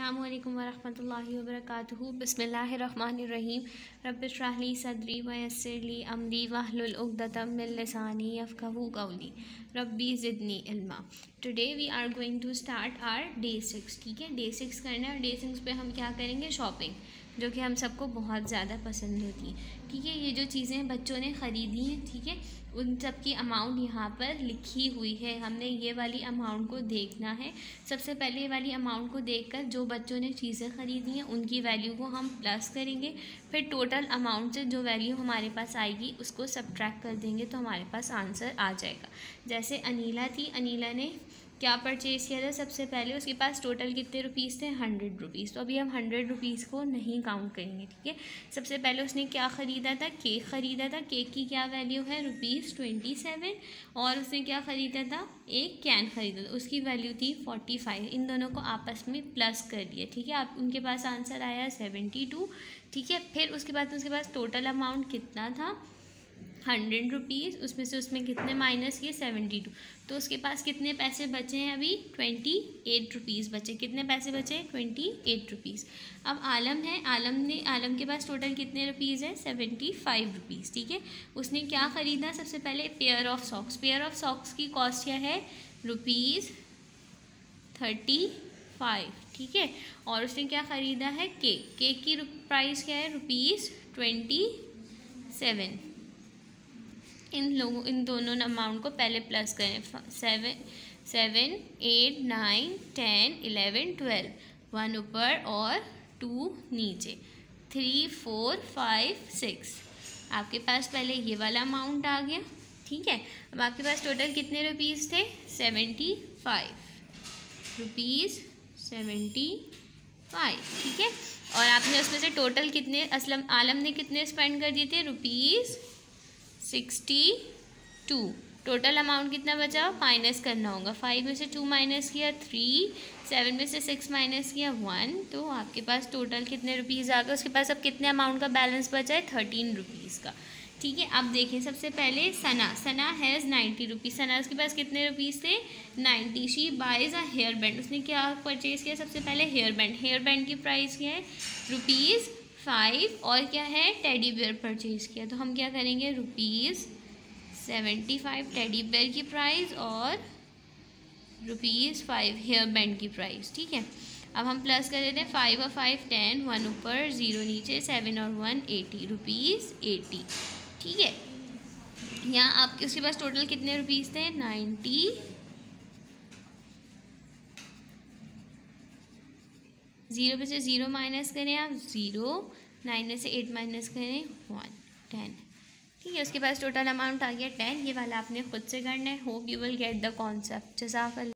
अस्सलामुअलैकुम वरहमतुल्लाहि वबरकातुहू। बिस्मिल्लाहिर्रहमानिर्रहीम। रब्बि इश्रह ली सदरी व यस्सिर ली अमरी वहलुल उक़दतम मिन लिसानी यफ़क़हू क़ौली। रब्बी ज़िदनी इल्मा। Today we are going to start our day 6। ठीक है, डे 6 करना है और डे 6 पे हम क्या करेंगे, शॉपिंग, जो कि हम सबको बहुत ज़्यादा पसंद होती है। ठीक है, ये जो चीज़ें बच्चों ने ख़रीदी हैं, ठीक है, उन सब की अमाउंट यहाँ पर लिखी हुई है। हमने ये वाली अमाउंट को देखना है। सबसे पहले ये वाली अमाउंट को देखकर जो बच्चों ने चीज़ें ख़रीदी हैं उनकी वैल्यू को हम प्लस करेंगे, फिर टोटल अमाउंट से जो वैल्यू हमारे पास आएगी उसको सब्ट्रैक्ट कर देंगे तो हमारे पास आंसर आ जाएगा। जैसे अनीला थी, अनीला ने क्या परचेज़ किया था, सबसे पहले उसके पास टोटल कितने रुपीज़ थे, 100 रुपीज़। तो अभी हम 100 रुपीज़ को नहीं काउंट करेंगे। ठीक है, सबसे पहले उसने क्या ख़रीदा था, केक ख़रीदा था। केक की क्या वैल्यू है, ₹27। और उसने क्या ख़रीदा था, एक कैन ख़रीदा था, उसकी वैल्यू थी 45। इन दोनों को आपस में प्लस कर दिया। ठीक है, आप उनके पास आंसर आया 72। ठीक है, फिर उसके बाद उसके पास टोटल अमाउंट कितना था, 100 रुपीज़। उसमें से उसमें कितने माइनस किए, 72। तो उसके पास कितने पैसे बचे हैं, अभी 28 रुपीज़ बचे। कितने पैसे बचे, 28 रुपीज़। अब आलम है, आलम के पास टोटल कितने रुपीज़ है, 75 रुपीज़। ठीक है, उसने क्या ख़रीदा, सबसे पहले pair of socks. Pair of socks की कॉस्ट क्या है, ₹35। ठीक है, और उसने क्या ख़रीदा है, केक। केक की प्राइस क्या है, ₹27। इन दोनों अमाउंट को पहले प्लस करें। 7, 8, 9, 10, 11, 12। 1 ऊपर और 2 नीचे। 3, 4, 5, 6। आपके पास पहले ये वाला अमाउंट आ गया। ठीक है, अब आपके पास टोटल कितने रुपीज़ थे, 75 रुपीज़, 75। ठीक है, और आपने उसमें से टोटल कितने, आलम ने कितने स्पेंड कर दिए थे, ₹62। टोटल अमाउंट कितना बचा, माइनस करना होगा। 5 में से 2 माइनस किया 3, 7 में से 6 माइनस किया 1। तो आपके पास टोटल कितने रुपीज़ आ गए। उसके पास अब कितने अमाउंट का बैलेंस बचा है, 13 रुपीज़ का। ठीक है, अब देखें, सबसे पहले सना हैज़ 90 रुपीज़। सना उसके पास कितने रुपीज़ थे, 90। She buys a hair band. उसने क्या परचेज़ किया, सबसे पहले हेयर बैंड। हेयर बैंड की प्राइस क्या है, ₹5। और क्या है, टेडी बेयर परचेज़ किया। तो हम क्या करेंगे, ₹75 टेडी बेयर की प्राइस और ₹5 हेयर बैंड की प्राइस। ठीक है, अब हम प्लस कर देते हैं। 5 और 5 10, 1 ऊपर 0 नीचे, 7 और 1 80, ₹80। ठीक है, यहाँ आपके उसके पास टोटल कितने रुपीज़ थे, 90। 0 में से 0 माइनस करें आप, 0। 9 में से 8 माइनस करें, 1, 10। ठीक है, उसके पास टोटल अमाउंट आ गया 10। ये वाला आपने खुद से करना है। Hope you will get the concept. जज़ाकल्लाह।